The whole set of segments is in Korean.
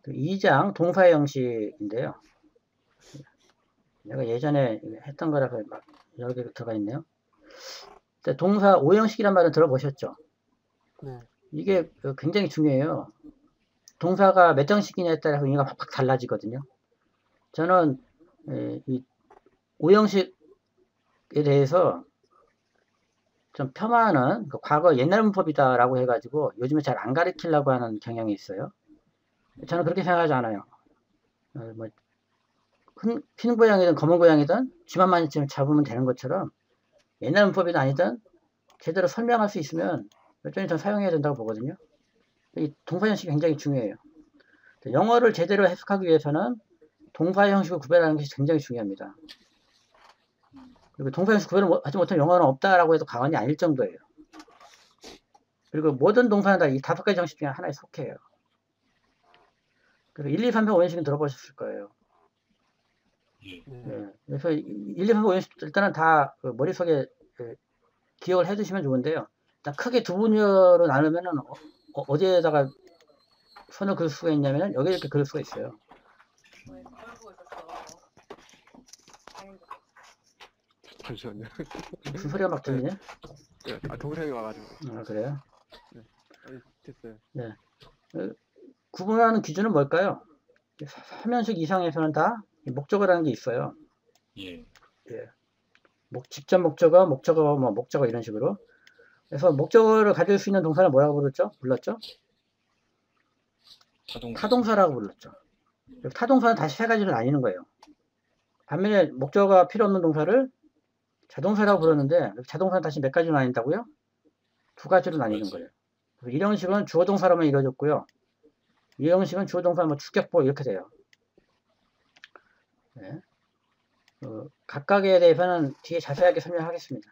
2장 동사 형식인데요. 내가 예전에 했던 거라서 막 여러 개 들어가 있네요. 동사 5형식이란 말은 들어보셨죠? 네. 이게 굉장히 중요해요. 동사가 몇 형식이냐에 따라서 의미가 확 달라지거든요. 저는 이 5형식에 대해서 좀 폄하하는 과거 옛날 문법이다라고 해가지고 요즘에 잘 안 가르치려고 하는 경향이 있어요. 저는 그렇게 생각하지 않아요. 뭐 흰 고양이든 검은 고양이든 쥐만 잡으면 되는 것처럼 옛날 문법이든 아니든 제대로 설명할 수 있으면 여전히 전 사용해야 된다고 보거든요. 이 동사 형식이 굉장히 중요해요. 영어를 제대로 해석하기 위해서는 동사 형식을 구별하는 것이 굉장히 중요합니다. 그리고 동사 형식 구별을 하지 못하면 영어는 없다라고 해도 과언이 아닐 정도예요. 그리고 모든 동사는 다 이 5가지 형식 중에 하나에 속해요. 그래서 1, 2, 3, 4, 5형식은 들어보셨을 거예요. 예. 그래서 1, 2, 3, 4, 5형식 일단은 다 머릿속에 기억을 해두시면 좋은데요. 일단 크게 두 분야로 나누면은 어디에다가 손을 그을 수가 있냐면 여기 이렇게 그을 수가 있어요. 잠시만요. 무슨 소리가 막 들리냐? 네. 아, 동생이 와가지고. 아, 그래요? 네. 아니, 됐어요. 네. 구분하는 기준은 뭘까요? 3형식 이상에서는 다 목적어라는 게 있어요. 예. 예. 직접 목적어, 목적어 이런 식으로. 그래서 목적어를 가질 수 있는 동사를 뭐라고 불렀죠? 타동사라고 불렀죠. 타동사는 다시 세 가지로 나뉘는 거예요. 반면에 목적어가 필요 없는 동사를 자동사라고 부르는데 자동사는 다시 몇 가지로 나뉜다고요? 2가지로 나뉘는 거예요. 이 형식은 주어 동사로만 이루어졌고요. 이 형식은 주어 동사 주격보 이렇게 돼요. 네. 각각에 대해서는 뒤에 자세하게 설명하겠습니다.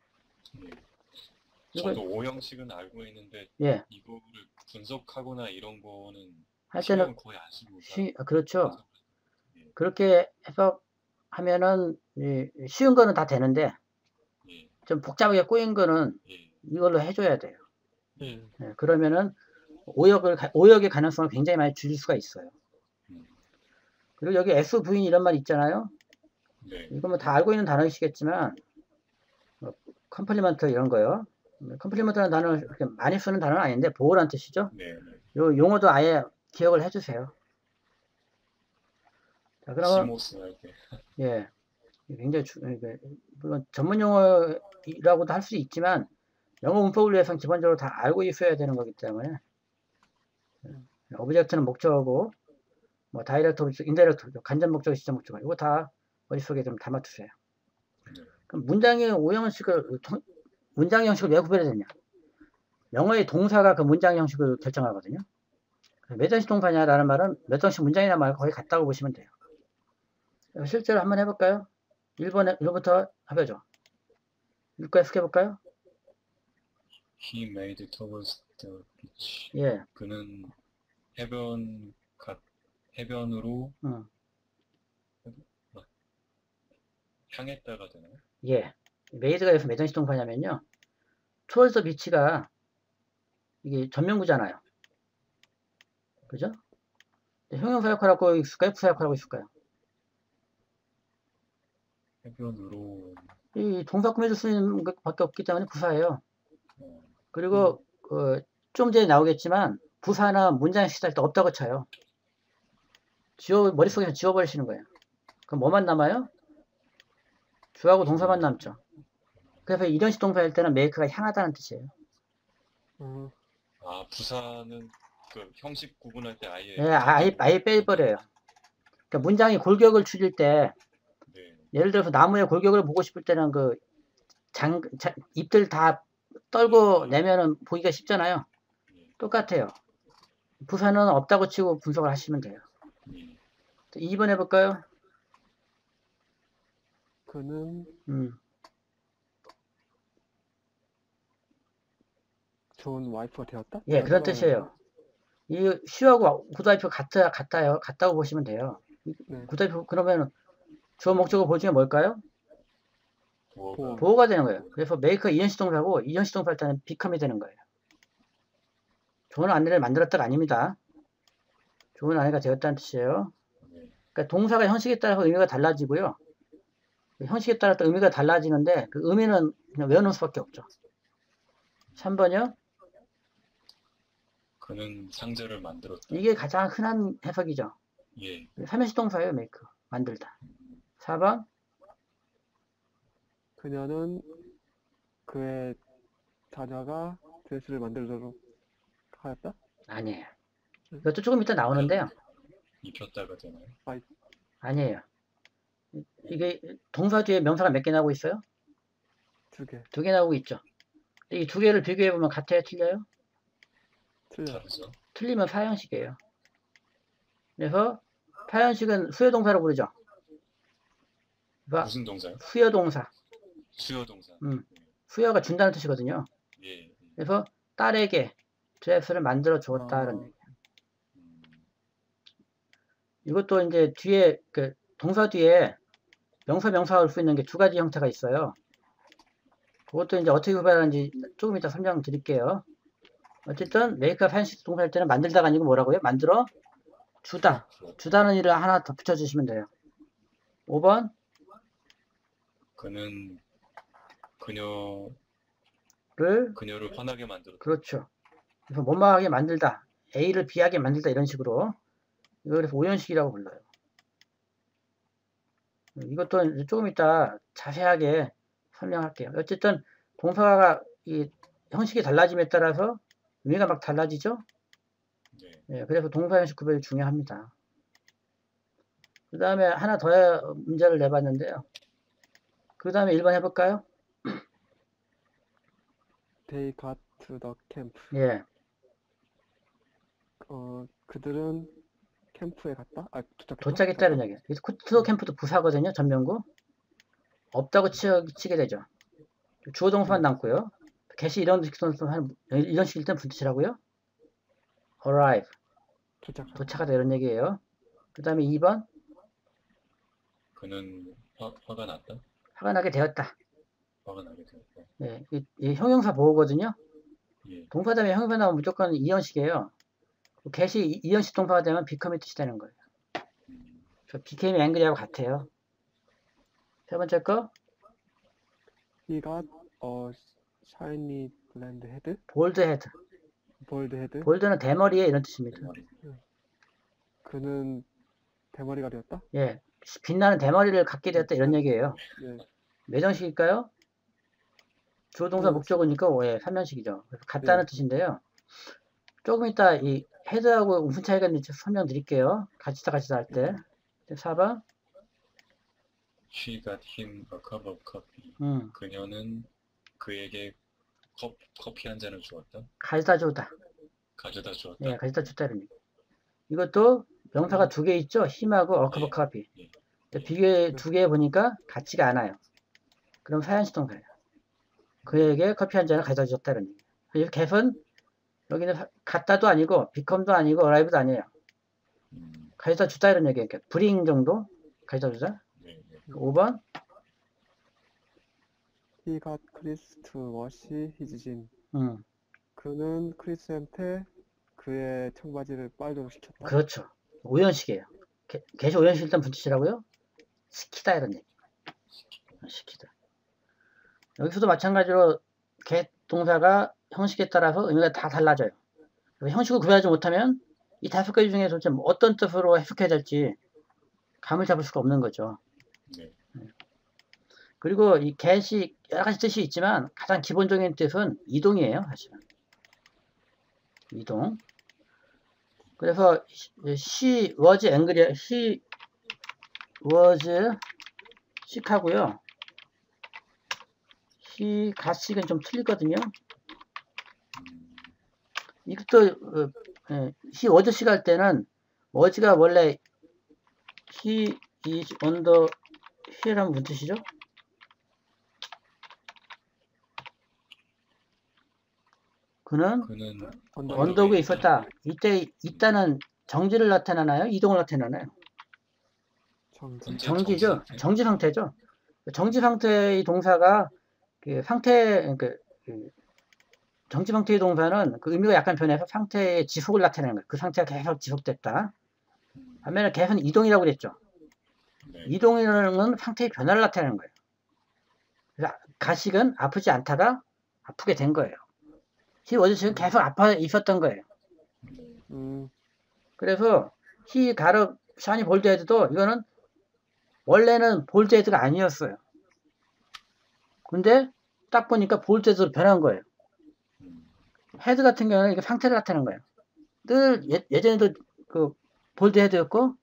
저도 5형식은 알고 있는데 예. 이거를 분석하거나 이런 거는 할 때는 거의 안 쓰고 그렇죠. 그렇게 해석하면은 쉬운 거는 다 되는데 좀 복잡하게 꼬인 거는 이걸로 해줘야 돼요. 예, 그러면은 오역의 가능성을 굉장히 많이 줄일 수가 있어요. 그리고 여기 SV인 이런 말 있잖아요. 이거 뭐 다 알고 있는 단어이시겠지만 컴플리먼트 이런 거요. 컴플리먼트라는 단어를 그렇게 많이 쓰는 단어는 아닌데 보호란 뜻이죠. 요 용어도 아예 기억을 해주세요. 자, 그러면 예, 굉장히 물론 전문 용어라고도 할 수 있지만 영어 문법을 위해서는 기본적으로 다 알고 있어야 되는 거기 때문에 오브젝트는 목적어고 뭐 다이렉트 오브젝트, 인다이렉트 오브젝트, 간접 목적어, 직접 목적어 이거 다 머릿속에 좀 담아두세요. 그럼 문장의 문장 형식을 왜 구별해야 되냐? 영어의 동사가 그 문장 형식을 결정하거든요. 몇 형식 동사냐라는 말은 몇 형식 문장이라는 말 거의 같다고 보시면 돼요. 실제로 한번 해볼까요? 1번부터 해보죠. 읽고 해석해볼까요? He made towards the beach. 예. 그는 해변으로 향했다가 되나요? 예. made가 여기서 몇 형식 동사냐면요. towards the beach가 이게 전면구잖아요. 그죠? 형용사 역할하고 있을까요? 부사 역할하고 있을까요? 해변으로 이 동사 꾸며줄 수 있는 것밖에 없기 때문에 부사예요. 그리고 좀 전에 나오겠지만 부사나 문장 시작할 때 없다고 쳐요. 머릿속에서 지워버리시는 거예요. 그럼 뭐만 남아요? 주하고 동사만 남죠. 그래서 이런식 동사일 때는 make가 향하다는 뜻이에요. 아, 부사는 그 형식 구분할 때 아예 네, 아예 빼버려요. 그러니까 문장이 골격을 줄일 때 예를 들어서 나무의 골격을 보고 싶을 때는 그 잎들 다 떨고 내면은 보기가 쉽잖아요. 똑같아요. 부사는 없다고 치고 분석을 하시면 돼요. 2번 해볼까요? 그는 좋은 와이프가 되었다? 예, 그런 뜻이에요. 이 she하고 굿와이프가 같다고 보시면 돼요. 굿와이프 그러면 주어 목적어 보중에 뭘까요? 보호가 되는 거예요. 그래서 make 이형식 동사고 이형식 동사 할 때는 become이 되는 거예요. 좋은 아내를 만들었다가 아닙니다. 좋은 아내가 되었다는 뜻이에요. 네. 그러니까 동사가 형식에 따라서 의미가 달라지고요. 형식에 따라 또 의미가 달라지는데 그 의미는 그냥 외우는 수밖에 없죠. 3번이요. 그는 상자를 만들었다. 이게 가장 흔한 해석이죠. 예. 3인칭 동사예요. make. 만들다. 4번. 그녀는 그의 자녀가 드레스를 만들도록 하였다? 아니에요. 이것도 조금 이따 나오는데요. 입혔다가 되나요? 아니에요. 이게 동사 뒤에 명사가 몇 개 나오고 있어요? 2개. 2개 나오고 있죠. 이 2개를 비교해보면 같아요? 틀려요? 틀려. 다르죠? 틀리면 사형식이에요. 그래서 사형식은 수요동사로 부르죠. 그러니까 무슨 동사요? 수요동사. 수요 동사. 수요가 준다는 뜻이거든요. 예. 그래서 딸에게 드레스를 만들어 주었다는 얘기예요. 이것도 이제 뒤에 그 동사 뒤에 명사가 올 수 있는 게 2가지 형태가 있어요. 그것도 이제 어떻게 구별하는지 조금 이따 설명드릴게요. 어쨌든 메이크업 사형식 동사일 때는 만들다가 아니고 뭐라고요? 만들어 주다. 주다는 일을 하나 더 붙여주시면 돼요. 5번. 그는 를 그녀를 화나게 만들었다. 그렇죠. 그래서 못마하게 만들다. A를 B하게 만들다 이런 식으로. 이거 그래서 오형식이라고 불러요. 이것도 이제 조금 이따 자세하게 설명할게요. 어쨌든 동사가 이 형식이 달라짐에 따라서 의미가 막 달라지죠. 네. 예, 그래서 동사 형식 구별이 중요합니다. 그 다음에 하나 더 문제를 내봤는데요. 그 다음에 1번 해볼까요? They got to the camp. 예, 그들은 캠프에 갔다? 도착했다는 얘기예요. 그래서 투도 캠프도 부사거든요. 전면구. 없다고 치게 되죠. 주어 동사만 남고요. 개시 이런 식일 땐 분치라고요. arrive. 도착하다 이런 얘기예요. 그 다음에 2번. 그는 화가 났다. 화가 나게 되었다. 화가 나게 되었다. 예, 이 형용사 보호거든요. 예. 동사 다음에 형용사 나오면 무조건 이형식이에요. 개시 이형식 동사가 되면 become이 뜻이 되는 거예요. 저 became angry하고 같아요. 세 번째 거. He got a shiny blonde head. bald head. bald head. bold는 대머리에 이런 뜻입니다. 그는 대머리가 되었다? 예, 빛나는 대머리를 갖게 되었다 이런 얘기예요. 네. 몇 형식일까요? 주어 동사 목적어니까 예, 3형식이죠. 같다는 뜻인데요. 조금 이따 이 헤드하고 무슨 차이가 있는지 설명드릴게요. 같이 할 때. 4번. She got him a cup of coffee. 그녀는 그에게 커피 한 잔을 주었다. 가져다 줬다. 가져다 주었다. 예, 가져다 줬다는 얘기. 이것도 명사가 2개 있죠. 힘하고 a cup of coffee. 비교해 2개 보니까 같지가 않아요. 그럼 사연식 동사예요. 그에게 커피 한 잔을 가져다 줬다는 얘기. 그래서 get은 여기는 갖다도 아니고 become도 아니고 arrive도 아니에요. 가져다 주다 이런 얘기예요. bring 정도 가져다 주다. 5번. He got Chris to wash his jeans. 그는 크리스한테 그의 청바지를 빨도록 시켰다. 그렇죠. 오형식이에요. 개시 오형식 일단 분치시라고요? 시키다 이런 얘기. 시키다. 여기서도 마찬가지로 get 동사가 형식에 따라서 의미가 다 달라져요. 형식을 구별하지 못하면 이 5가지 중에 도대체 어떤 뜻으로 해석해야 될지 감을 잡을 수가 없는 거죠. 그리고 이 get이 여러 가지 뜻이 있지만 가장 기본적인 뜻은 이동이에요. 사실은. 이동. 그래서 she was angry, he was sick하고요. he got sick은 좀 틀리거든요. 이것도 he was sick 할 때는 was가 원래 he is on the here라면 무슨 뜻이죠? 그는 언덕에 있었다. 이때 있다는 정지를 나타나나요? 이동을 나타나나요? 정지죠. 정지 상태죠. 정지 상태의 동사가 정지 상태의 동사는 그 의미가 약간 변해서 상태의 지속을 나타내는 거예요. 그 상태가 계속 지속됐다. 반면에 get은 이동이라고 그랬죠. 네. 이동이라는 건 상태의 변화를 나타내는 거예요. 그래서 가식은 아프지 않다가 아프게 된 거예요. he was 지금 계속 아파 있었던 거예요. 그래서 he got a shiny bald head도 이거는 원래는 bald head가 아니었어요. 근데 딱 보니까 bald head로 변한 거예요. 헤드 같은 경우는 이게 상태를 나타내는 거예요. 늘 예전에도 그 bald head였고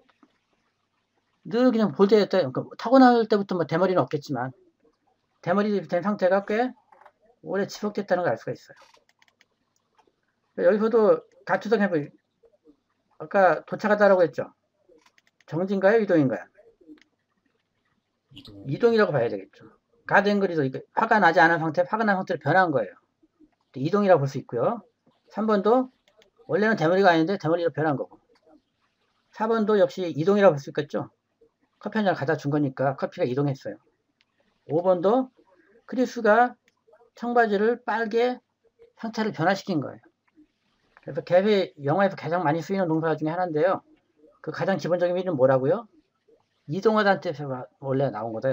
늘 그냥 bald head였다. 그러니까 타고날 때부터 뭐 대머리는 없겠지만 대머리 된 상태가 꽤 오래 지속됐다는 걸 알 수가 있어요. 여기서도 가투성 해부 아까 도착하다라고 했죠. 정지인가요? 이동인가요? 이동이라고 봐야 되겠죠. 가드앵글이도 화가 나지 않은 상태, 화가 난 상태로 변한 거예요. 이동이라고 볼 수 있고요. 3번도 원래는 대머리가 아닌데 대머리로 변한 거고. 4번도 역시 이동이라고 볼 수 있겠죠. 커피 한 잔 갖다 준 거니까 커피가 이동했어요. 5번도 크리스가 청바지를 빨개 상태를 변화시킨 거예요. 그래서 갭이 영어에서 가장 많이 쓰이는 동사 중에 하나인데요. 그 가장 기본적인 의미는 뭐라고요? 이동하다는 뜻에서 원래 나온 거다.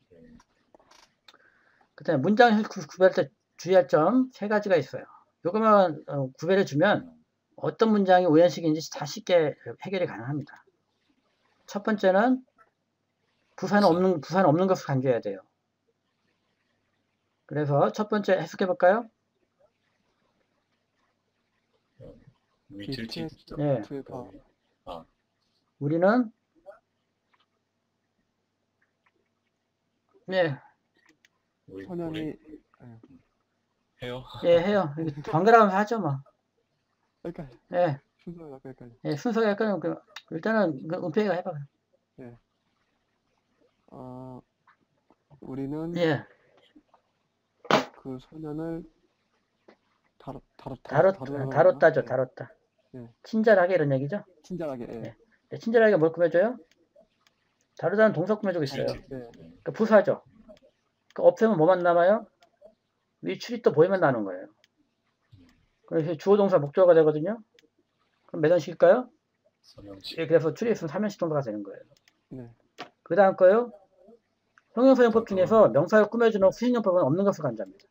그 다음에 문장 구별할 때 주의할 점 3가지가 있어요. 요거만 구별해 주면 어떤 문장이 오형식인지 다 쉽게 해결이 가능합니다. 첫 번째는 부사는 없는 것을 강조해야 돼요. 그래서 첫 번째 해석해 볼까요? 네. 우리는 네. 소년이 해요? 예, 해요. 번갈아가면서 하죠, 뭐. 헷갈려. 예. 순서가 헷갈려. 예, 순서가 약간 일단은 은폐가 해봐. 예. 우리는 예. 그 소년을 다뤘다죠, 예. 다뤘다. 예. 친절하게 이런 얘기죠? 친절하게, 예. 예. 네, 친절하게 뭘 꾸며줘요? 다루다는 동사 꾸며주고 있어요. 예. 그러니까 부사죠. 그 없애면 뭐만 남아요? 위출이 또 보이면 나는 거예요. 그래서 주어 동사 목적어가 되거든요. 그럼 몇 원씩일까요? 3형식. 예, 그래서 줄여 있으면 3형식 동사가 되는 거예요. 네. 그 다음 거요. 형용사용법 중에서 명사를 꾸며주는 수식용법은 없는 것을 강조합니다.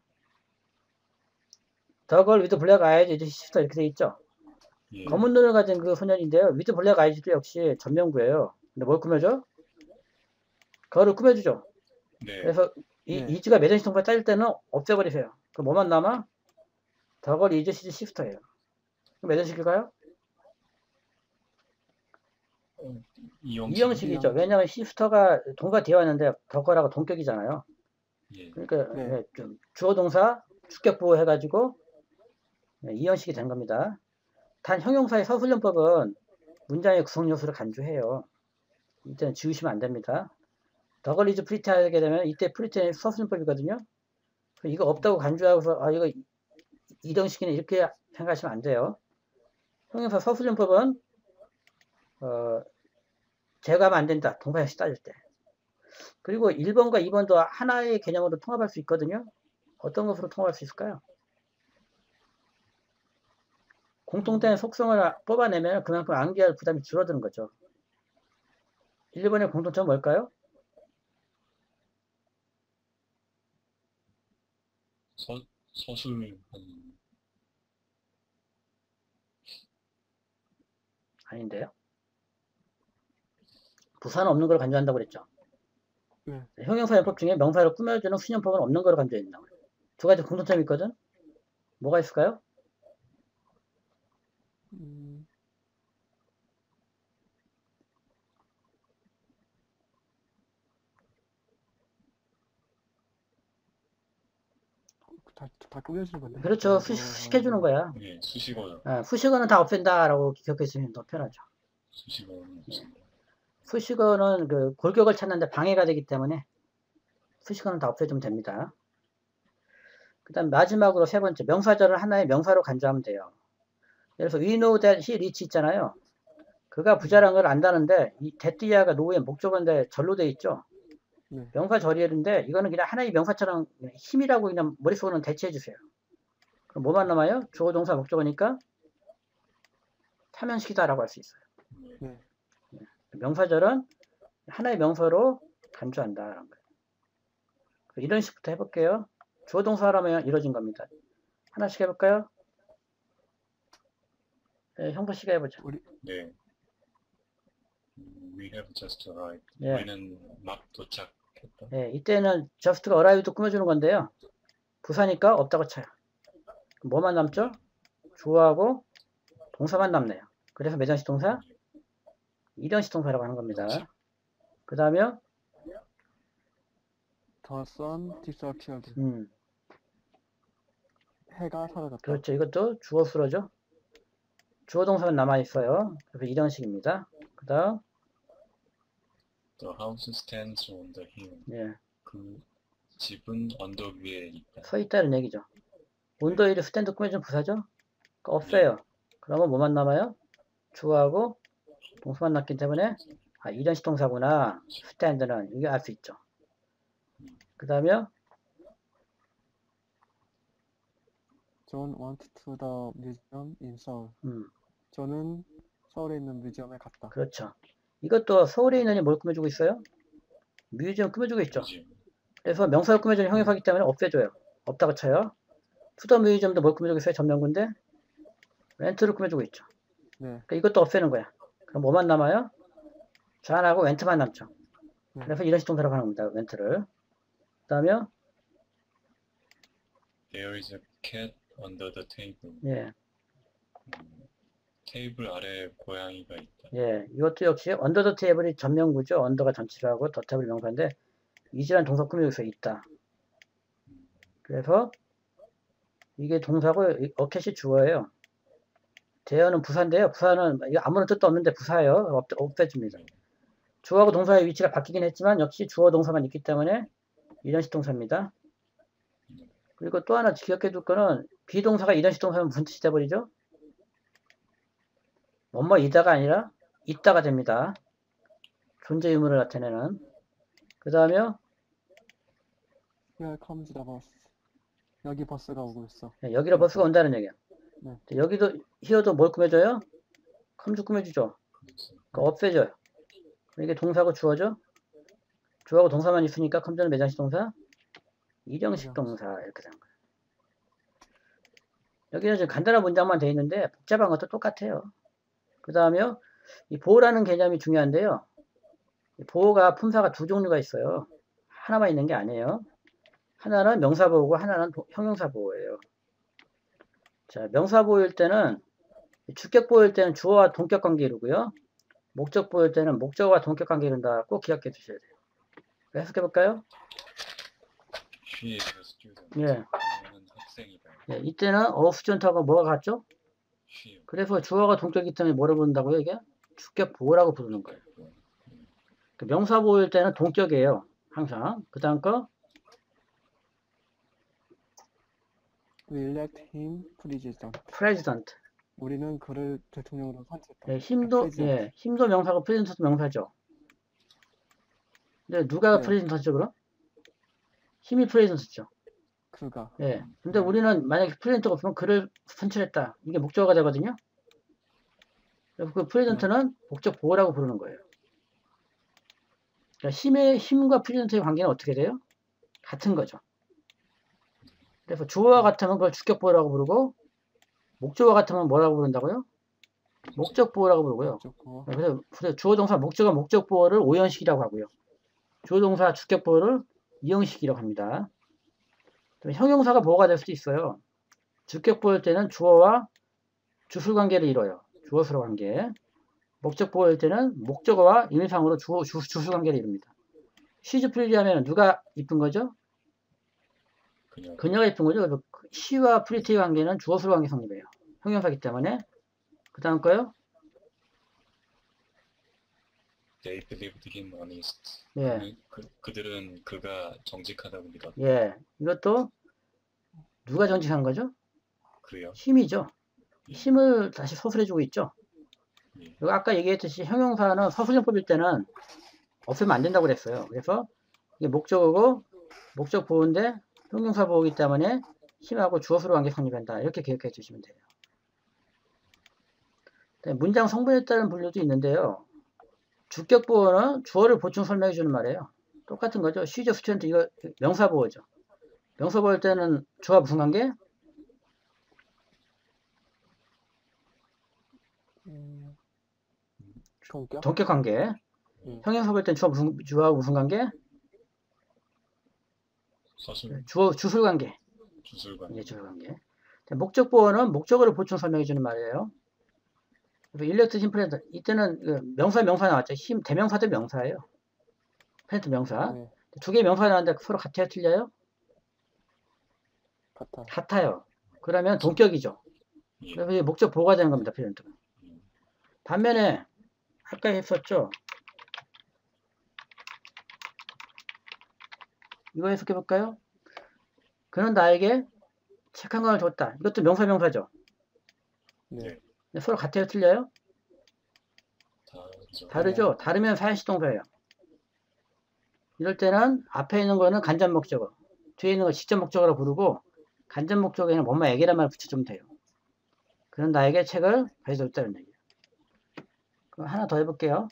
더걸 with black eyes is sister 이렇게 돼 있죠. 예. 검은 눈을 가진 그 소년인데요. with black eyes도 역시 전명구예요. 근데 뭘 꾸며줘? 거를 꾸며주죠. 네. 그래서 이즈가 매전식 동사 짜일 때는 없애버리세요. 그럼 뭐만 남아? 더걸 is sister예요. 그럼 매전식일까요? 이형식이죠. 왜냐하면 시스터가 동사 되어 있는데 더걸하고 동격이잖아요. 예. 그러니까 네, 좀 주어 동사 주격부호 해가지고 이형식이 된 겁니다. 단 형용사의 서술형법은 문장의 구성 요소를 간주해요. 이때는 지우시면 안 됩니다. 더걸 is pretty 하게 되면 이때 pretty는 서술형법이거든요. 이거 없다고 간주하고서 이거 이형식이네 이렇게 생각하시면 안 돼요. 형용사 서술형법은 제거하면 안 된다. 동사형식 따질 때. 그리고 1번과 2번도 하나의 개념으로 통합할 수 있거든요. 어떤 것으로 통합할 수 있을까요? 공통된 속성을 뽑아내면 그만큼 암기할 부담이 줄어드는 거죠. 1번의 공통점은 뭘까요? 서술 아닌데요. 부사는 없는 걸 간주한다고 그랬죠. 네. 형용사용법 중에 명사를 꾸며주는 수념법은 없는 걸 간주한다고. 두 가지 공통점이 있거든. 뭐가 있을까요? 다 꾸며주는 건데. 그렇죠. 수식해주는 거야. 예, 수식어. 수식어는 다 없앤다라고 기억했으면 더 편하죠. 수식어는 그 골격을 찾는데 방해가 되기 때문에 수식어는 다 없애주면 됩니다. 그 다음 마지막으로 세 번째 명사절을 하나의 명사로 간주하면 돼요. 예를 들어서 we know that he rich 있잖아요. 그가 부자란 걸 안다는데 이 that 노의 목적어인데 절로 돼 있죠. 명사 절이인데 이거는 그냥 하나의 명사처럼 힘이라고 그냥 머릿속으로는 대체해 주세요. 그럼 뭐만 남아요? 주어 동사 목적어니까 타면식이다라고 할 수 있어요. 명사절은 하나의 명사로 간주한다. 이런 식부터 해볼게요. 주어 동사라면 이루어진 겁니다. 하나씩 해볼까요? 네, 형부 씨가 해보죠. 네. We have just arrived. 예. 우리는 막 도착했다. 네, 이때는 just가 arrived도 꾸며주는 건데요. 부사니까 없다고 쳐요. 뭐만 남죠? 주어하고 동사만 남네요. 그래서 매장식 동사, 이령식 동사라고 하는 겁니다. 그 다음에 The sun disappeared. 해가 사라졌다. 그렇죠. 이것도 주어 수로죠. 주어 동사만 남아있어요. 그래서 이령식입니다. 그 다음 The house stands on the hill. 예. 그 집은 언덕 위에 있다. 서 있다는 얘기죠. 온더힐이 스탠드 꾸며준 부사죠? 그러니까 없어요. 그러면 뭐만 남아요? 주어하고 동사만 남기 때문에 이령식 동사구나. 스탠드는 이게 알 수 있죠. 그 다음에 John went to the museum in Seoul. 저는 서울에 있는 뮤지엄에 갔다. 그렇죠. 이것도 서울에 있는이 뭘 꾸며주고 있어요? 뮤지엄 꾸며주고 있죠. 그래서 명사를 꾸며주는 형용사이기 때문에 없애줘요. 없다고 쳐요. 투더 뮤지엄도 뭘 꾸며주고 있어요? 전명구인데 렌트를 꾸며주고 있죠. 네. 그러니까 이것도 없애는 거야. 그럼 뭐만 남아요? 좌안하고 렌트만 남죠. 그래서 이런 식동사라고 하는 겁니다. 렌트를. 그 다음에 There is a cat under the table. 예. 테이블 아래 고양이가 있다. 예, 이것도 역시 under the table이 전명구죠. under가 전치를 하고 the table 명사인데 이지란 동사 꾸며서 있다. 그래서 이게 동사고 어켓이 주어예요. 대어는 부사인데요. 부사는 이거 아무런 뜻도 없는데 부사예요. 없애줍니다. 주어하고 동사의 위치가 바뀌긴 했지만 역시 주어 동사만 있기 때문에 이런식 동사입니다. 그리고 또 하나 기억해 둘 거는 비동사가 이런식 동사면 무슨 뜻이 돼버리죠? 뭐뭐이다가 아니라 있다가 됩니다. 존재 의무를 나타내는. 그 다음에 Here comes the bus. 여기 버스가 오고 있어. 네, 여기로 버스가 온다는 얘기야. 네. 여기도 here도 뭘 꾸며줘요? comes 꾸며주죠. 그러니까 없애줘요. 이게 동사고 주어죠. 주어하고 동사만 있으니까 comes는 매장식 동사, 이령식 동사 이렇게 되는 거예요. 여기는 지금 간단한 문장만 돼 있는데 복잡한 것도 똑같아요. 그 다음에 이 보호라는 개념이 중요한데요. 보호가 품사가 두 종류가 있어요. 하나만 있는 게 아니에요. 하나는 명사보호고 하나는 형용사보호예요. 자, 명사보호일 때는 주격보호일 때는 주어와 동격관계 이루고요. 목적보호일 때는 목적어와 동격관계 이룬다. 꼭 기억해 주셔야 돼요. 해석해 볼까요? She is a student. 예. 그녀는 학생이다. 예, 이때는 a student하고 뭐가 같죠? She. 그래서 주어가 동격이기 때문에 뭐를 부른다고요? 이게 주격보호라고 부르는 거예요. 그 명사보호일 때는 동격이에요. 항상. 그 다음 거 We elect him president. president. 우리는 그를 대통령으로 선출했다. 예, 힘도 명사고 프레젠터도 명사죠. 근데 누가 네. 프레젠터죠, 그럼? 힘이 프레젠터죠. 그가. 예. 근데 우리는 만약에 프레젠터가 없으면 그를 선출했다. 이게 목적어가 되거든요. 그래서 그 프레젠터는 목적 보호라고 부르는 거예요. 그러니까 힘과 프레젠터의 관계는 어떻게 돼요? 같은 거죠. 그래서 주어와 같으면 그걸 주격 보호라고 부르고 목적어와 같으면 뭐라고 부른다고요? 목적 보호라고 부르고요. 그래서 주어 동사 목적어 목적 보호를 오형식이라고 하고요. 주어 동사 주격 보호를 이형식이라고 합니다. 형용사가 보호가 될 수도 있어요. 주격 보호일 때는 주어와 주술 관계를 이뤄요. 주어수로 관계. 목적 보호일 때는 목적어와 임의상으로 주술 관계를 이룹니다. she's pretty 하면 누가 이쁜 거죠? 그녀가 이쁜 거죠. 그래서 she와 pretty 관계는 주어수로 관계 성립이에요. 형용사이기 때문에. 그 다음 거요? They believed him honest. 예. 그들은 그가 정직하다고 믿었다. 예. 이것도 누가 정직한 거죠? 그래요? 힘이죠. 힘을 다시 서술해주고 있죠. 예. 그리고 아까 얘기했듯이 형용사는 서술형법일 때는 없애면 안 된다고 그랬어요. 그래서 이게 목적어고 목적 보호인데 형용사 보호이기 때문에 힘하고 주어수로 관계 성립한다. 이렇게 기억해 주시면 돼요. 문장 성분에 따른 분류도 있는데요. 주격보어는 주어를 보충 설명해 주는 말이에요. 똑같은 거죠. She's a student 이거 명사보어죠. 명사보어일 때는 주어가 무슨 관계? 동격 관계. 형용사 볼 땐 주어하고 무슨 관계? 서술. 주술 관계. 주술 관계. 예, 주술 관계. 목적보어는 목적어를 보충 설명해 주는 말이에요. 일렉트 심플랜트 이때는 명사 나왔죠. 대명사도 명사예요. 플랜트 명사. 네. 두 개의 명사 나왔는데 서로 같아요, 틀려요? 같아요. 그러면 동격이죠. 그래서 목적 보호가 되는 겁니다. 플랜트가. 반면에 아까 했었죠. 이거 해석해 볼까요? 그는 나에게 책 한 권을 줬다. 이것도 명사죠. 네. 서로 같아요, 틀려요? 다르죠. 다르면 사연시 동사예요. 이럴 때는 앞에 있는 거는 간접 목적어, 뒤에 있는 거 직접 목적어로 부르고 간접 목적어에는 뭐뭐 얘기란 말 붙여주면 돼요. 그는 나에게 책을 가져줬다는 얘기예요. 그럼 하나 더 해볼게요.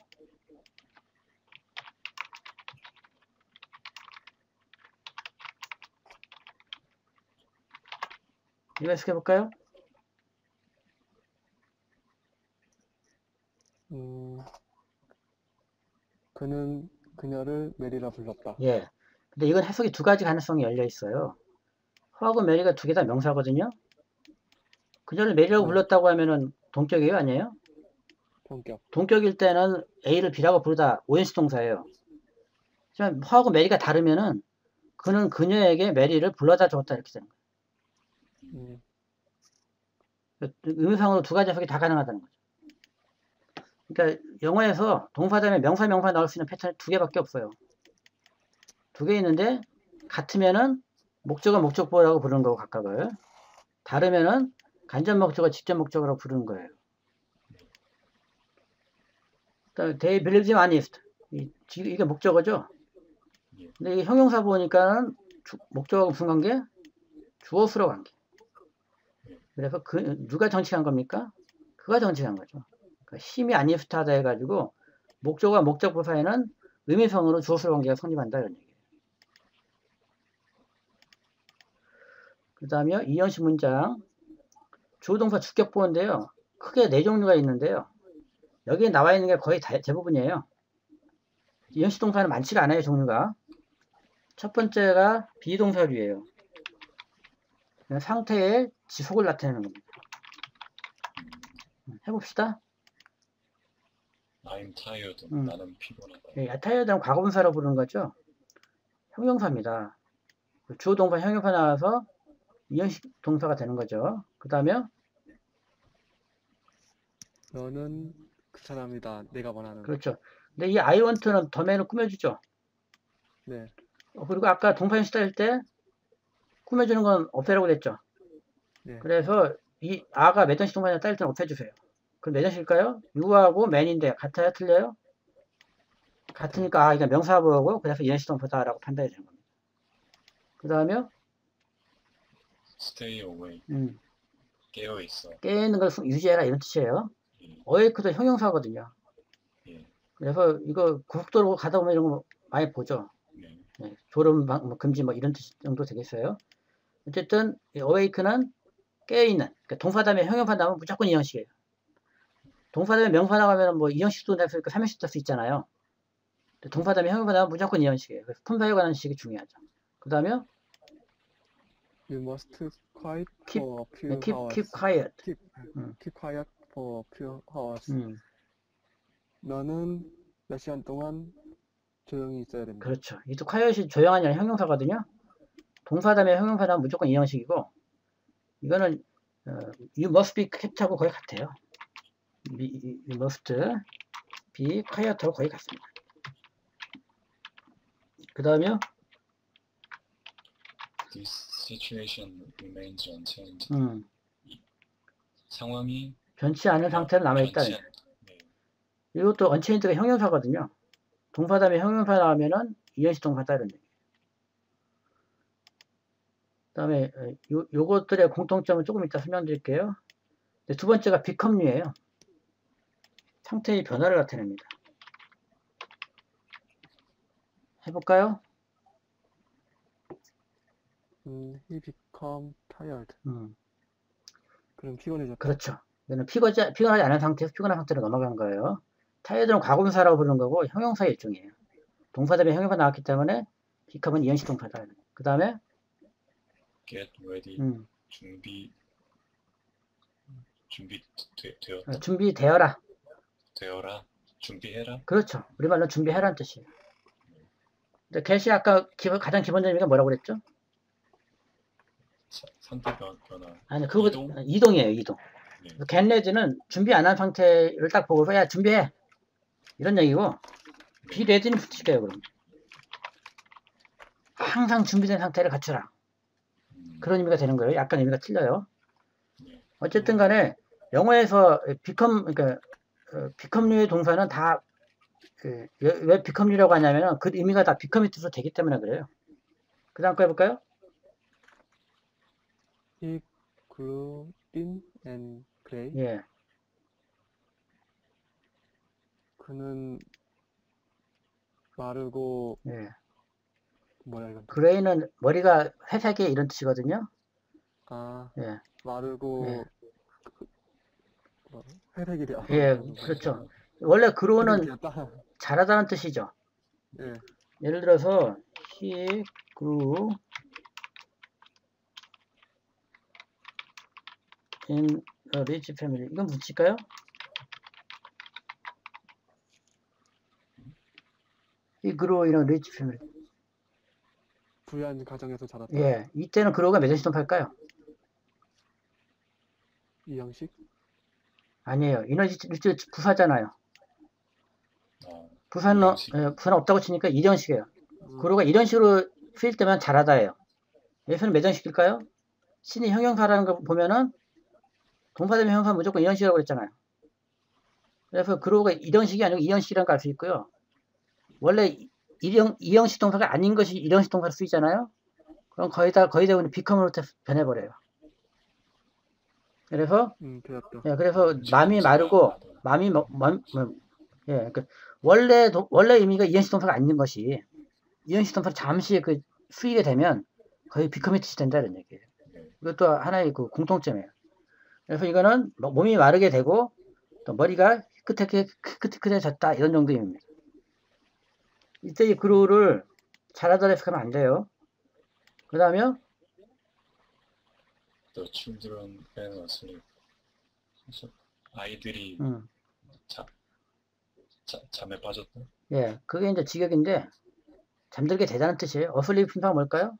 이거 해석해 볼까요? 그는 그녀를 메리라 불렀다. 예. 근데 이건 해석이 두 가지 가능성이 열려 있어요. 허하고 메리가 두 개 다 명사거든요. 그녀를 메리라고 불렀다고 하면은 동격이에요, 아니에요? 동격일 때는 A를 B라고 부르다 오연시 동사예요. 하지만 허하고 메리가 다르면은 그는 그녀에게 메리를 불러다 줬다 이렇게 되는 거예요. 의미상으로 두 가지 해석이 다 가능하다는 거죠. 그러니까 영어에서 동사 다음에 명사 나올 수 있는 패턴이 두 개밖에 없어요. 두 개 있는데 같으면은 목적어 목적보어라고 부르는 거고 각각을 다르면은 간접 목적어 직접 목적어라고 부르는 거예요. They believe him honest. 이게 목적어죠. 근데 이게 형용사 보니까는 목적어가 무슨 관계? 주어수로 관계. 그래서 누가 정치한 겁니까? 그가 정치한 거죠. 그러니까 힘이 아니스트하다 해가지고 목적어와 목적보 사이는 의미성으로 주어수로 관계가 성립한다 이런 얘기예요. 그 다음에 이형식 문장 주어동사 주격보어인데요. 크게 네 종류가 있는데요. 여기에 나와 있는 게 거의 대부분이에요. 이형식 동사는 많지가 않아요. 종류가. 첫 번째가 비동사류예요. 상태의 지속을 나타내는 겁니다. 해봅시다. I'm tired. 나는 피곤하다. 예, tired는 과거분사로 부르는 거죠. 형용사입니다. 주어 동사 형용사 나와서 이형식 동사가 되는 거죠. 그 다음에 너는 그 사람이다. 내가 원하는. 그렇죠. 근데 이 I want는 더맨을 꾸며주죠. 네. 그리고 아까 동사인수다 할 때 꾸며주는 건 없애라고 그랬죠. 네. 그래서 이 아가 매전식 동사냐 따를 때는 없애주세요. 그럼 매전식일까요? you하고 man인데 같아요? 틀려요? 같으니까 이게 명사보고 그래서 이형식 동사다라고 판단이 되는 겁니다. 그 다음에 stay away. 깨어있어. 깨있는 걸 유지해라 이런 뜻이에요. awake도 형용사거든요. 그래서 이거 고속도로 가다 보면 이런 거 많이 보죠. 네, 졸음 금지 뭐 이런 뜻 정도 되겠어요. 어쨌든 awake는 깨어있는. 그러니까 동사 다음에 형용사 나오면 무조건 이형식이에요. 동사 다음에 명사 나가면 뭐 이형식도 됐으니까 삼형식도 될 수 있잖아요. 동사 다음에 형용사 나오면 무조건 이형식이에요. 그래서 품사에 관한 식이 중요하죠. 그 다음에 You must quiet keep, for a few keep, hours. keep quiet. Keep quiet for a few hours. 너는 몇 시간 동안 조용히 있어야 됩니다. 그렇죠. 이도 quiet이 조용하냐 형용사거든요. 동사 다음에 형용사 나오면 무조건 이형식이고 이거는 you must be quiet하고 거의 같아요. You must be quiet하고 거의 같습니다. 그 다음에 This situation remains unchanged. 상황이 변치 않은 상태로 남아있다. 이것도 unchanged가 형용사거든요. 동사 다음에 형용사 나오면은 이형식 동사다 이런 얘기. 그 다음에 요것들의 공통점은 조금 이따 설명드릴게요. 두 번째가 become이에요. 상태의 변화를 나타냅니다. 해볼까요? He become tired. 그럼 피곤해졌다. 그렇죠. 이거는 피곤하지 않은 상태에서 피곤한 상태로 넘어간 거예요. tired는 과거분사라고 부르는 거고 형용사의 일종이에요. 동사 대비 형용사 나왔기 때문에 become은 이형식 동사다. 그 다음에 get ready. 준비되었다. 준비되어라. 되어라. 준비해라. 그렇죠. 우리말로 준비해라는 뜻이에요. 근데 get이 아까 가장 기본적인 의미가 뭐라고 그랬죠? 상태 변화. 아니, 그거 이동이에요, 이동. 네. get ready는 준비 안 한 상태를 딱 보고서 야, 준비해. 이런 얘기고 be ready는 붙일게요, 그럼. 항상 준비된 상태를 갖추라. 그런 의미가 되는 거예요. 약간 의미가 틀려요. 어쨌든 간에 영어에서 become류의 동사는 다 왜 become류라고 하냐면 그 의미가 다 become의 뜻으로 되기 때문에 그래요. 그 다음 거 해볼까요? He grew thin and gray. 예. 그는 마르고 예. 뭐야 이건? 그레이는 머리가 회색이 이런 뜻이거든요. 아, 예. 마르고 예. 회색이래요. 예, 그렇죠. 원래 그로는 자라다는 뜻이죠. 예. 예를 들어서 he grew in a rich family. 이건 붙일까요? he grew in a rich family. 부유한 가정에서 자랐다. 예, 이때는 grow가 몇 형식 동사일까요? 이 형식? 아니에요. 이너지 부사잖아요. 부사는 없다고 치니까 1형식이에요. grow가 1형식으로 쓰일 때만 자라다예요. 여기서는 몇 형식일까요? 신이 형용사라는 거 보면은 동사 대명 형용사 무조건 1형식이라고 그랬잖아요. 그래서 grow가 1형식이 아니고 2형식이라는 걸 알 수 있고요. 원래 2형식 동사가 아닌 것이 1형식 동사로 쓰이잖아요. 그럼 거의 대부분 become으로 변해버려요. 그래서 예, 그래서 맘이 마르고 예, 그러니까 원래 의미가 2형식 동사가 아닌 것이 2형식 동사를 잠시 쓰이게 되면 거의 become의 뜻이 된다 이런 얘기예요. 이것도 하나의 공통점이에요. 그래서 이거는 몸이 마르게 되고 또 머리가 희끗희끗해졌다 이런 정도 의미입니다. 이때 이 grow를 잘하다 해석하면 안 돼요. 그 다음에 The children fell asleep. 아이들이 잠에 빠졌다? 예, 그게 이제 직역인데 잠들게 되다는 뜻이에요. asleep 품사가 뭘까요?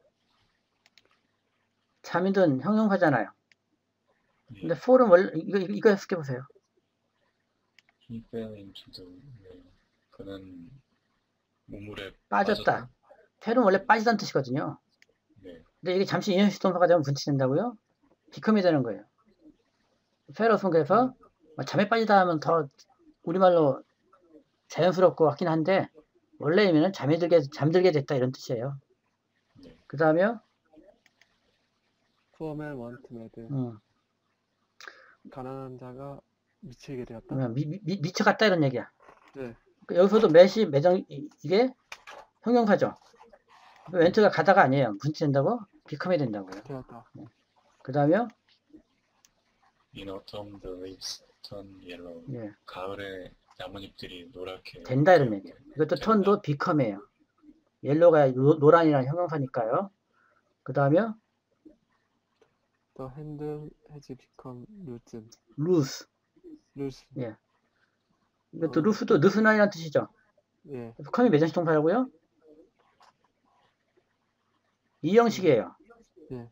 잠이 든 형용사잖아요. 근데 fall은 원래 이거 해석해 보세요. He fell into the rain. 그는 우물에 빠졌다. fell은 원래 빠지다는 뜻이거든요. 네. 근데 이게 잠시 인형식 동사가 되면 분치된다고요? become이 되는 거예요. fell asleep 그래서 잠에 빠지다 하면 더 우리말로 자연스럽고 같긴 한데 원래 의미는 잠들게 됐다 이런 뜻이에요. 네. 그 다음에 Poor man went mad. 가난한 자가 미치게 되었다. 미쳐갔다 이런 얘기야. 네. 여기서도 매시 매정 이게 형용사죠. 웬트가 가다가 아니에요. 분치된다고 become이 된다고요. 되었다. 네. 그 다음에 In autumn the leaves turn yellow. 예. 가을에 나뭇잎들이 노랗게 된다 이런 얘기예요. 이것도 턴도 become이에요. 옐로가 노란이라는 형용사니까요. 그 다음에 The handle has become loosened. loose. 예. 이것도 loose도 느슨하다는 뜻이죠. 예. become이 몇 형식 동사라고요? 2형식이에요. 예.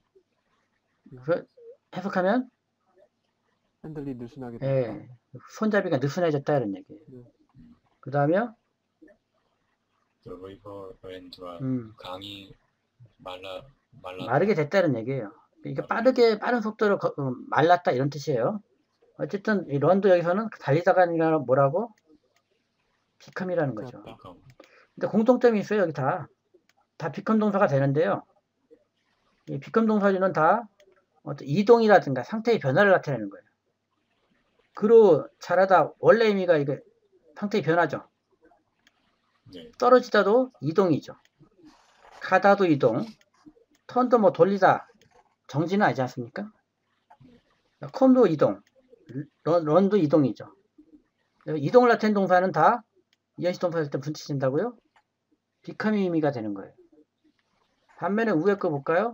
해석하면 핸들이 느슨하게 됐다. 예. 손잡이가 느슨해졌다 이런 얘기예요. 그 다음에 The river ran dry. 강이 마르게 됐다 이런 얘기예요. 이게 빠른 속도로 말랐다 이런 뜻이에요. 어쨌든 이 런도 여기서는 달리다가 아니라 뭐라고? become이라는 거죠. 근데 공통점이 있어요. 여기 다 become 동사가 되는데요. 이 become 동사류는 다 어떤 이동이라든가 상태의 변화를 나타내는 거예요. 그로 잘하다 원래 의미가 이게 상태의 변화죠. 네. 떨어지다도 이동이죠. 가다도 이동, 턴도 뭐 돌리다, 정지는 아니지 않습니까? 컴도 이동, 런도 이동이죠. 이동을 나타낸 동사는 다 이현식 동사 할 때 분치된다고요? 비카미 의미가 되는 거예요. 반면에 위에 거 볼까요?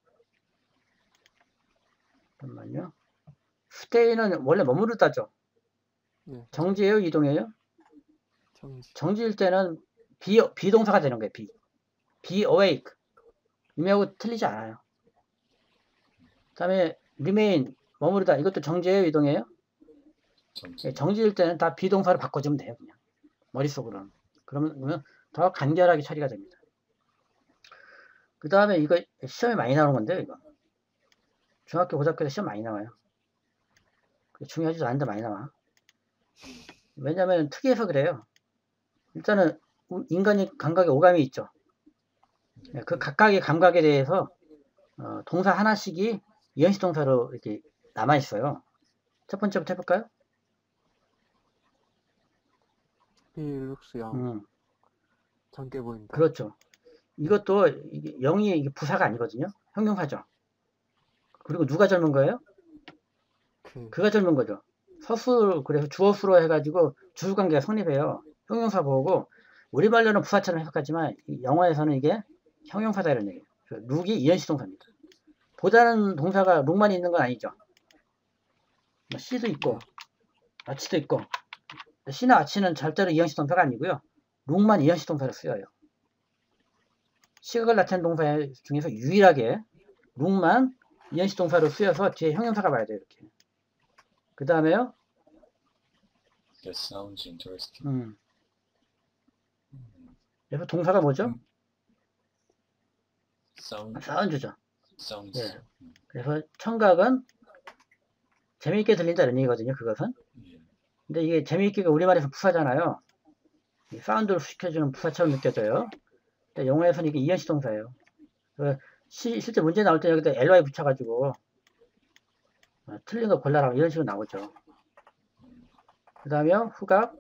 잠깐만요. 스테이는 원래 머무르다죠. 네. 정지예요? 이동이에요? 정지. 정지일 때는 비동사가 되는 거예요. be awake. 의미하고 틀리지 않아요. 그 다음에 remain, 머무르다. 이것도 정지예요? 이동이에요? 정지. 정지일 때는 다 비동사로 바꿔주면 돼요. 그냥 머릿속으로는. 그러면 더 간결하게 처리가 됩니다. 그 다음에 이거 시험에 많이 나오는 건데요. 이거 중학교, 고등학교에서 시험 많이 나와요. 중요하지도 않은데 많이 나와. 왜냐면 특이해서 그래요. 일단은 인간이 감각에 오감이 있죠. 그 각각의 감각에 대해서 동사 하나씩이 이현식 동사로 이렇게 남아있어요. 첫 번째부터 해볼까요? He looks young. 젊게 보인다. 그렇죠. 이것도 영이 이게 부사가 아니거든요. 형용사죠. 그리고 누가 젊은 거예요? 그가 젊은 거죠. 서술, 그래서 주어수로 해가지고 주수관계가 성립해요. 형용사 보고 우리말로는 부사처럼 해석하지만 영어에서는 이게 형용사다 이런 얘기예요. 룩이 이현식 동사입니다. 보다는 동사가 룩만 있는 건 아니죠. 씨도 있고 아치도 있고 씨나 아치는 절대로 이현식 동사가 아니고요. 룩만 이현식 동사로 쓰여요. 시각을 나타낸 동사 중에서 유일하게 룩만 이현식 동사로 쓰여서 뒤에 형용사가 와야 돼요. 이렇게. 그 다음에요. That sounds interesting. 그래서 동사가 뭐죠? 사운드죠. 사운드. 예. 그래서 청각은 재미있게 들린다 이런 얘기거든요. 그것은. 근데 이게 재미있게가 우리말에서 부사잖아요. 사운드를 시켜주는 부사처럼 느껴져요. 근데 영어에서는 이게 이현식 동사예요. 실제 문제 나올 때 여기다 ly 붙여가지고 틀린 거 골라라 이런 식으로 나오죠. 그 다음에 후각.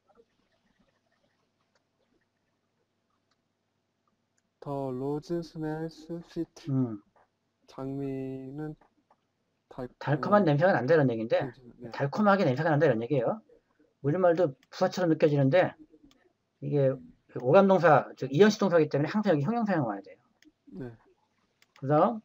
The rose smells sweet. 장미는 달콤한 냄새가 난다 이런 얘기인데 달콤하게 냄새가 난다 이런 얘기예요. 우리말도 부사처럼 느껴지는데 이게 오감동사, 즉 이현식 동사이기 때문에 항상 여기 형용사형 와야 돼요. 그 다음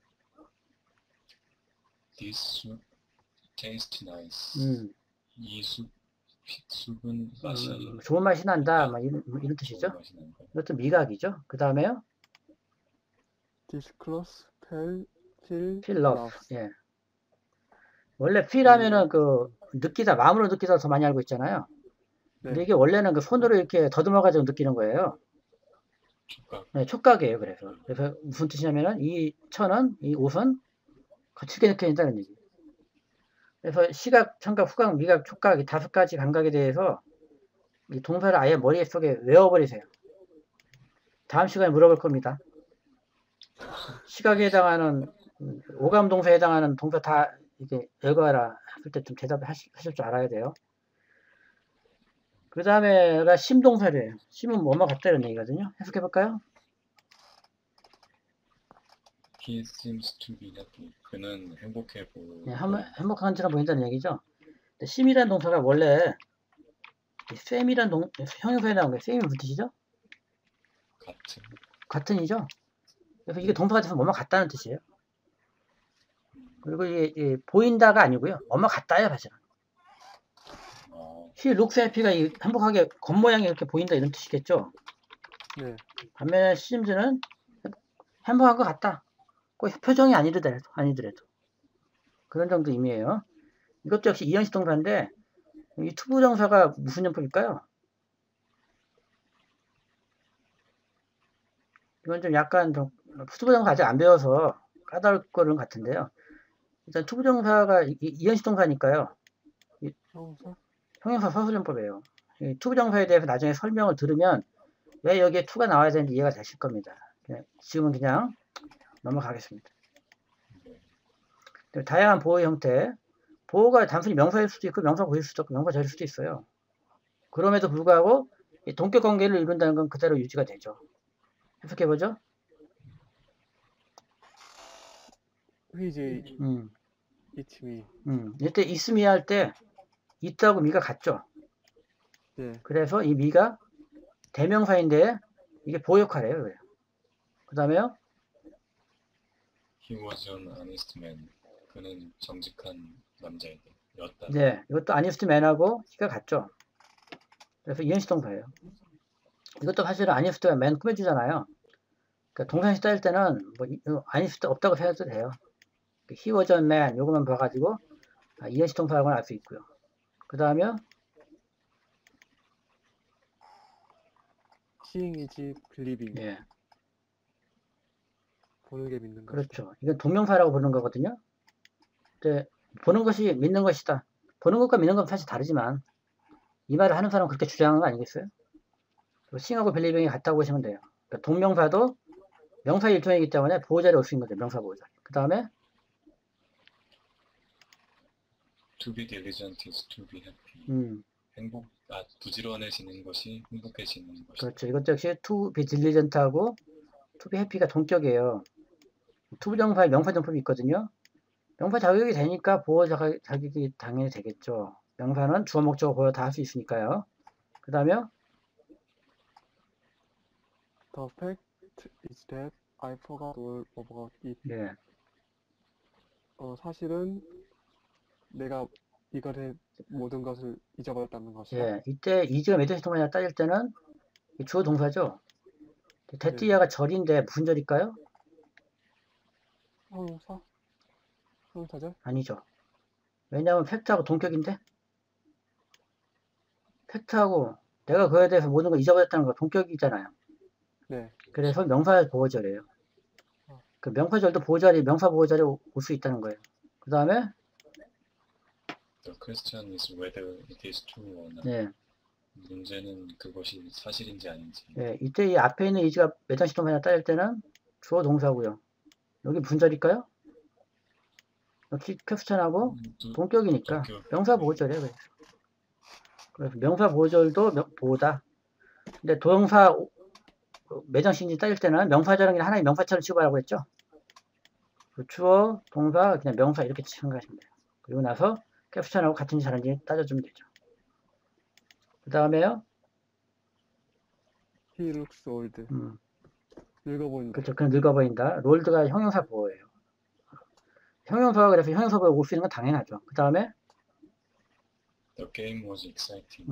This soup tastes nice. 이 숲은 맛이 좋은 맛이 난다 막 이런 뜻이죠. 이것도 미각이죠. 그 다음에요. This clothes feel love. 예. 원래 feel 하면은 그 느끼다, 마음으로 느끼다 더 많이 알고 있잖아요. 근데 이게 원래는 그 손으로 이렇게 더듬어가지고 느끼는 거예요. 네, 촉각이에요. 그래서 무슨 뜻이냐면은 이 천은, 이 옷은 거칠게 느껴진다는 얘기. 그래서 시각, 청각, 후각, 미각, 촉각 이 5가지 감각에 대해서 이 동사를 아예 머릿속에 외워버리세요. 다음 시간에 물어볼 겁니다. 시각에 해당하는 오감 동사에 해당하는 동사 다 이렇게 읽어라 했을 때 좀 대답하실 줄 알아야 돼요. 그 다음에가 심동사래요. 심은 뭐뭐 같다 이런 얘기거든요. 해석해볼까요? He seems to be happy. 그는 행복해 보여. 네, 행복한 것처럼 보인다는 얘기죠. 심이라는 동사가 원래 쌤이라는 형용사에 나온 거예요. 쌤이 무슨 뜻이죠? 같은이죠. 그래서 이게 동사가 돼서 뭐뭐 같다는 뜻이에요. 그리고 이게 보인다가 아니고요. 뭐뭐 같다요, 사실은. He looks happy가 행복하게 겉모양이 이렇게 보인다 이런 뜻이겠죠. 네. 반면에 seems는 행복한 것 같다. 꼭 표정이 아니더라도 그런 정도 의미예요. 이것도 역시 이현식 동사인데 이 투부정사가 무슨 용법일까요? 이건 좀 약간 좀 투부정사 아직 안 배워서 까다로울 거는 같은데요. 일단 투부정사가 이현식 동사니까요. 형용사 서술용법이에요. 투부정사에 대해서 나중에 설명을 들으면 왜 여기에 투가 나와야 되는지 이해가 되실 겁니다. 지금은 그냥 넘어가겠습니다. 다양한 보호 형태. 보호가 단순히 명사일 수도 있고 명사 고일 수도 있고 명사 절일 수도 있어요. 그럼에도 불구하고 이 동격 관계를 이룬다는 건 그대로 유지가 되죠. 해석해보죠. 휘지 이츠미. 이때 있음이 할 때 있다고 미가 같죠. 예. 그래서 이 미가 대명사인데 이게 보호 역할이에요. 그 다음에요. He was an honest man. 그는 정직한 남자였다. 네, 이것도 honest man하고 히가 같죠. 그래서 이행시 동사예요. 이것도 사실은 honest man 꾸며주잖아요. 그러니까 동사시 따질 때는 뭐 honest 없다고 생각해도 돼요. He was a man 요거만 봐가지고 이행시 동사라고는 알 수 있고요. 그 다음에 Seeing is believing. 예. 보는 게 믿는 거. 그렇죠. 이건 동명사라고 부르는 거거든요. 근데 보는 것이 믿는 것이다. 보는 것과 믿는 건 사실 다르지만 이 말을 하는 사람은 그렇게 주장하는 거 아니겠어요? 싱하고 벨리빙이 같다고 보시면 돼요. 그러니까 동명사도 명사의 일종이기 때문에 보호자를 올 수 있는 거죠. 명사 보호자. 그 다음에 To be diligent is to be happy. 부지런해지는 것이 행복해지는 것이다. 그렇죠. 이것도 역시 to be diligent하고 to be happy가 동격이에요. 투부정사에 명사 정법이 있거든요. 명사 자격이 되니까 보호 자격이 당연히 되겠죠. 명사는 주어 목적어 보호 다 할 수 있으니까요. 그 다음에 The fact is that I forgot all about it. 네. 사실은 내가 이거를 모든 것을 잊어버렸다는 것이다. 예, 이때 이즈가 매도시 동사냐 따질 때는 주어 동사죠. 데티아가 절인데 무슨 절일까요? 형용사? 형용사절? 아니죠. 왜냐하면 팩트하고 동격인데 팩트하고 내가 그거에 대해서 모든 걸 잊어버렸다는 거 동격이잖아요. 네. 그래서 명사 보호절이에요. 그 명사절도 보호절이 명사 보호절이 올 수 있다는 거예요. 그 다음에 The question is whether it is true or not. 네. 문제는 그것이 사실인지 아닌지. 네, 이때 이 앞에 있는 이즈가 매장시 동사냐 따질 때는 주어 동사고요. 여기 무슨 절일까요? 역시 퀘스천하고 동격이니까 명사 보호절이에요. 그래서 명사 보호절도 보호다. 근데 도형사 매장시인지 따질 때는 명사절은 그냥 하나의 명사처럼 취급하라고 했죠. 주어, 동사, 그냥 명사 이렇게 생각하시면 돼요. 그리고 나서 캡션하고 같은지 다른지 따져주면 되죠. 그 다음에요. He looks old. 늙어 보인다. 그렇죠. 그냥 늙어 보인다. 롤드가 형용사 보호예요. 형용사가 그래서 형용사 보호 올 수 있는 건 당연하죠. 그 다음에 The game was exciting.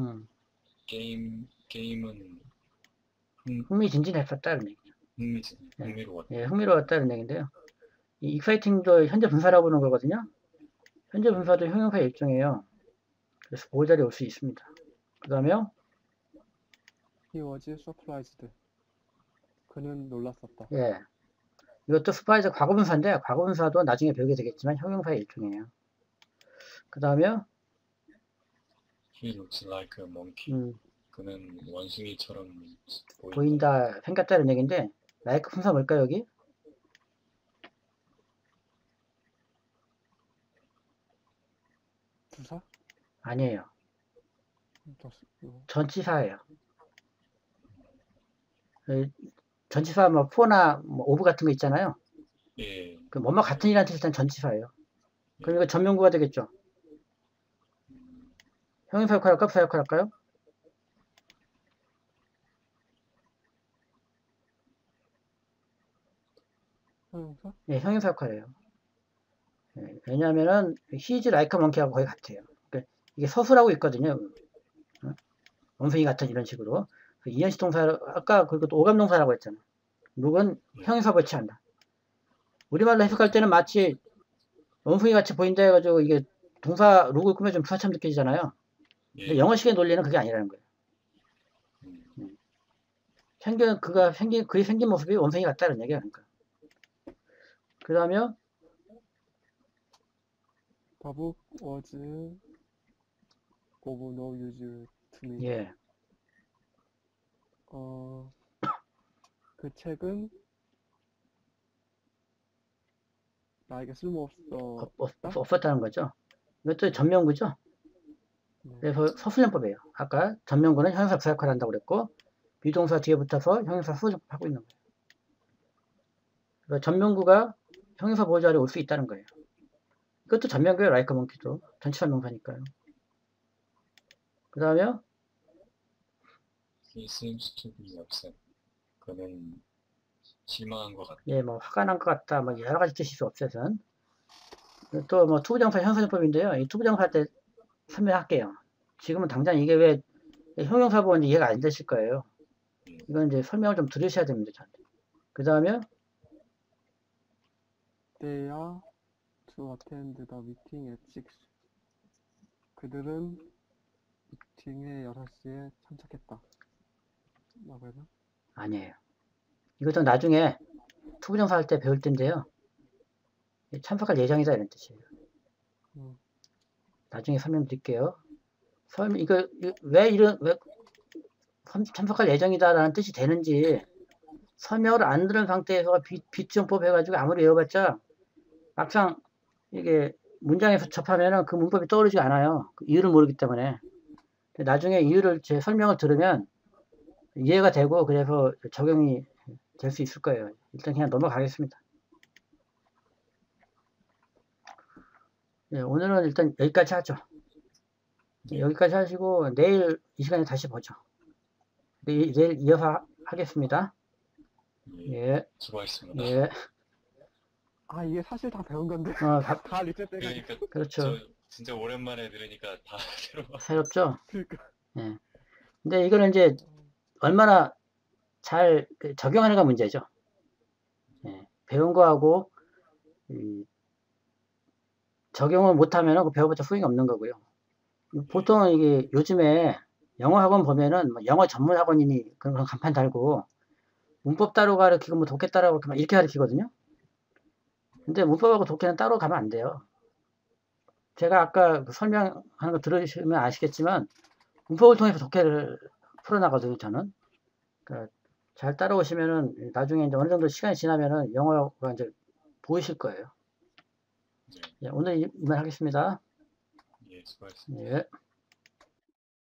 게임은 흥미진진했었다는 얘기죠. 흥미로웠다. 예, 흥미로웠다는 얘기인데요. 이 exciting도 현재 분사라고 보는 거거든요. 현재 분사도 형용사의 일종이에요. 그래서 보호자리 올 수 있습니다. 그 다음에요. He was surprised. 그는 놀랐었다. 예. 이것도 surprise 과거분사인데 과거분사도 나중에 배우게 되겠지만 형용사의 일종이에요. 그 다음에요. He looks like a monkey. 그는 원숭이처럼 보인다, 생겼다는 얘기인데 like 분사 뭘까요 여기? 주사? 아니에요. 전치사예요. 전치사 뭐 for나 뭐 of 같은 거 있잖아요. 예. 그 뭐뭐 같은 이라는 뜻은 전치사예요. 그럼 이거 전명구가 되겠죠. 형용사 역할 할까요? 부사 역할 할까요? 형용사? 네, 형용사 역할이에요. 네, 왜냐하면은 he is like a monkey하고 거의 같아요. 그러니까 이게 서술하고 있거든요. 원숭이 같은 이런 식으로. 이현시 동사 아까 그리고 또 오감동사라고 했잖아. 룩은 형용사 배치한다. 우리말로 해석할 때는 마치 원숭이 같이 보인다 해가지고 이게 동사 룩을 꾸며주면 부사처럼 느껴지잖아요. 근데 영어식의 논리는 그게 아니라는 거예요. 그의 생긴 모습이 원숭이 같다는 얘기야. 그러니까. 그 다음에 The book was of no use to me. 예. 그 책은 나에게 쓸모없었다. 없었다는 거죠. 이것도 전명구죠. 그래서 서술형법이에요. 아까 전면구는 형용사 부사역할을 한다고 그랬고 비동사 뒤에 붙어서 형용사 수정법 하고 있는 거예요. 그러니까 전면구가 형용사 보호 자리에 올 수 있다는 거예요. 이것도 전면구예요. like monkey도 전치사 명사니까요. 그 다음에 He seems to be upset. 그는 실망한 것 같다. 예, 뭐 화가 난 것 같다. 뭐 여러 가지 뜻이 있어 upset은. 또 뭐 투부정사 형사정법인데요. 이 투부정사 할 때 설명할게요. 지금은 당장 이게 왜 형용사 보호인지 이해가 안 되실 거예요. 이건 이제 설명을 좀 들으셔야 됩니다. 저한테. 그 다음에 They are to attend the meeting at 6. 그들은 미팅에 6시에 참석했다. 맞아요? 아니에요. 이것도 나중에 투부정사 할 때 배울 텐데요. 참석할 예정이다 이런 뜻이에요. 나중에 설명드릴게요. 이거 왜 참석할 예정이다라는 뜻이 되는지 설명을 안 들은 상태에서 비추용법 해가지고 아무리 외워봤자 막상 이게 문장에서 접하면은 그 문법이 떠오르지 않아요. 그 이유를 모르기 때문에. 나중에 이유를 제 설명을 들으면 이해가 되고 그래서 적용이 될 수 있을 거예요. 일단 그냥 넘어가겠습니다. 네, 오늘은 일단 여기까지 하죠. 네, 여기까지 하시고 내일 이 시간에 다시 보죠. 내일 이어서 하겠습니다. 예. 수고하셨습니다. 예. 아, 이게 사실 다 배운 건데. 다 리셋돼가지고. 그러니까 그렇죠. 진짜 오랜만에 들으니까 다 새롭죠? 그러니까. 예. 근데 이거는 이제 얼마나 잘 적용하는가 문제죠. 예. 배운 거하고 적용을 못하면 그 배워봤자 소용이 없는 거고요. 보통 이게 요즘에 영어 학원 보면은 영어 전문 학원이니 그런 간판 달고 문법 따로 가르치고 뭐 독해 따로 이렇게 가르치거든요. 근데 문법하고 독해는 따로 가면 안 돼요. 제가 아까 설명하는 거 들으시면 아시겠지만 문법을 통해서 독해를 풀어나가거든요. 저는. 그러니까 잘 따라오시면은 나중에 이제 어느 정도 시간이 지나면은 영어가 이제 보이실 거예요. 예, 오늘 이만 하겠습니다. 예, 수고하셨습니다. 예.